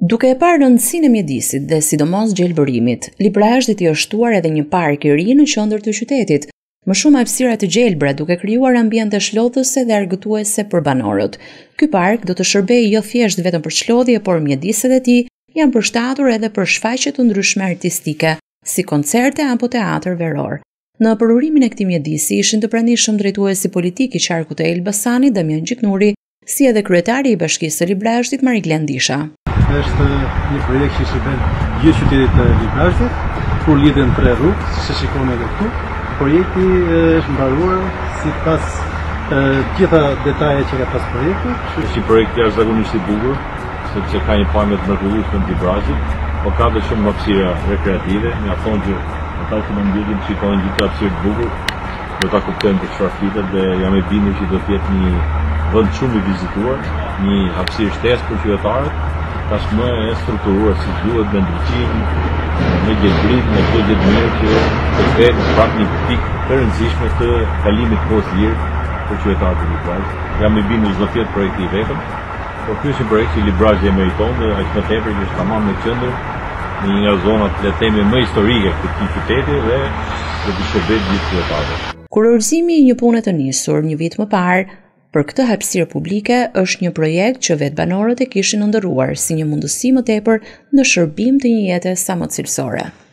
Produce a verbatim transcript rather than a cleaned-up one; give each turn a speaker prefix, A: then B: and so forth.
A: Duke e parë rëndësinë e mjedisit dhe sidomos gjelbërimit, Librazhdit i është shtuar edhe një park i ri në qendër të qytetit, më shumë hapësira të Gjelbra duke krijuar ambiente shlodhëse dhe argëtuese për banorët. Ky park do të shërbejë jo thjesht vetëm për çlodhje, por mjediset e tij janë përshtatur edhe për shfaqje të ndryshme artistike, si koncerte apo teatr veror. Në përurimin e këtij mjedisi ishin të pranishëm drejtuesi politik i qarkut të Elbasanit Damian Gjiknuri, si edhe kryetari i bashkisë së Librazhdit Mariglen Disha.
B: Është një projekt që shërben gjithë qytetit të Librazhdit, kur lidhen tre rrugë, si shikoni edhe këtu. Projekti është mbaruar sipas gjitha detajet që ka pas projekti.
C: Është një projekt jashtëzakonisht i bukur, sepse ka një pamje të mrekullueshme në Librazhdit, por ka dhe shumë hapësira rekreative. Mjafton që ata që më ndjekin shikojnë gjithë hapësirë të bukur, do ta kuptojnë për çfarë flitet dhe jam i bindur që do të jetë një vend shumë i vizituar, një hapësirë shtesë për qytetarët, tashmë e strukturuar si duhet me ndryqim, me gjelbrim, me çdo gjë të mirë që të kthehet prapë një pikë të rëndësishme të kalimit kohës lirë për qytetarët e Librazhdit. Jam i bindur se do të jetë projekti i vetëm, por ky është një projekt që Librazhdi e meriton dhe aq më tepër që është tamam në qendër, në një nga zonat le të themi më historike të këtij qyteti dhe do të shërbejë gjithë qytetarëve.
A: Kurorëzimi i një pune të nisur një vit më parë për këtë hapësirë publike është një projekt që vetë banorët e kishin ndërruar si një mundësi më tepër në shërbim të një jete sa më cilësore.